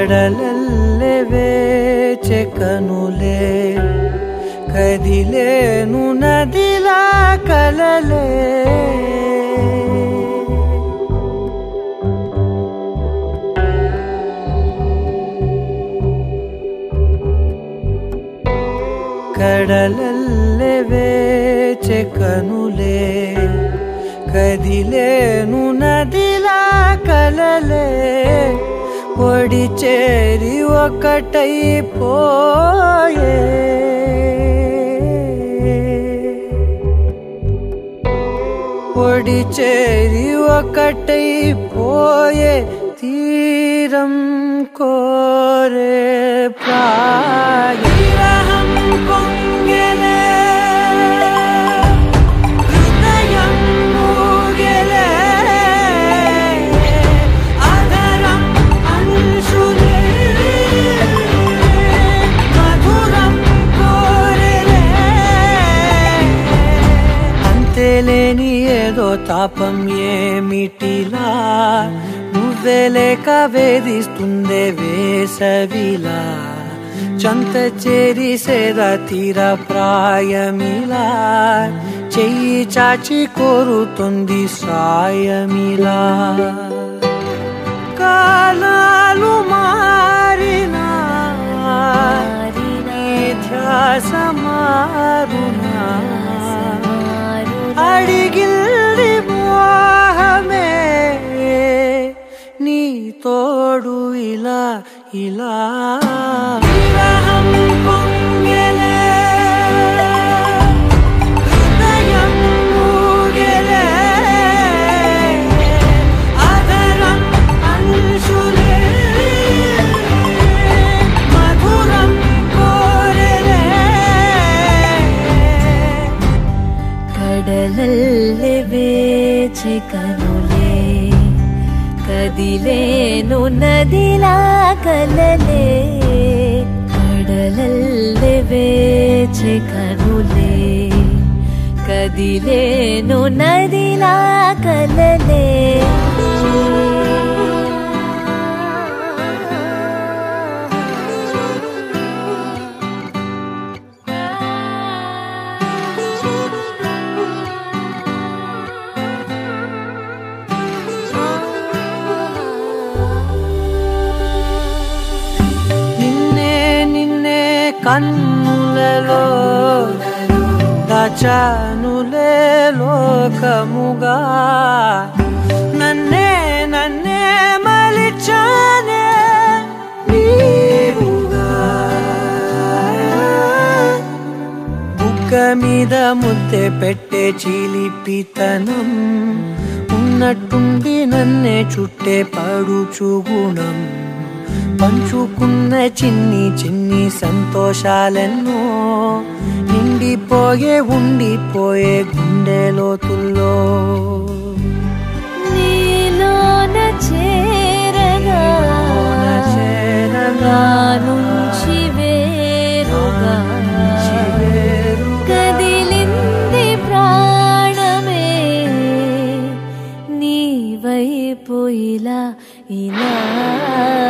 కడలల్లె వేచె కనులే కదిలేను నదిలా కలలే కడలల్లె వేచె కనులే కదిలేను నదిలా కలలే ఒడి చేరి ఒకటైపోయే ఒడి చేరి ఒకటైపోయే తీరం కోరే ప్రాయం పొంగెలే హృదయం మూగెలే అధరం అంశులే మధురం కోరెలే అంతేలేని ఏదో తాపం ఏమిటిలా నువ్వే లేక వేధిస్తుందే వేసవిలా చంత చేరి సేద తీర ప్రాయమిలా చెయ్యి చాచి కోరుతుంది సాయమిలా కాలాలు మారినా ధ్యాస మారునా అడిగిల్ది మోహమే నీ తోడు ఇలా ఇలా విరహం పొంగెలే హృదయం మూగెలే అధరం అంశులే మధురం కోరెలే కడలల్లె వేచె కనులే కదిలేను నదిలా కలలే కడలల్లె వేచె కనులే కదిలేను నదిలా కలలే కన్నులలో దాచానులే లోకముగా నన్నే నన్నే మలిచానే నీవుగా బుగ్గ మీద ముద్దె పెట్టే చిలిపితనం ఉన్నట్టుండి నన్నే చుట్టే పడుచు గుణం పంచుకున్న చిన్ని చిన్ని సంతోషాలెన్నో నిండిపోయే ఉండిపోయే గుండె లోతుల్లో నీలోన చేరగా నుంచి వేరుగా కదిలింది ప్రాణమే నీ వైపు ఇలా ఇలా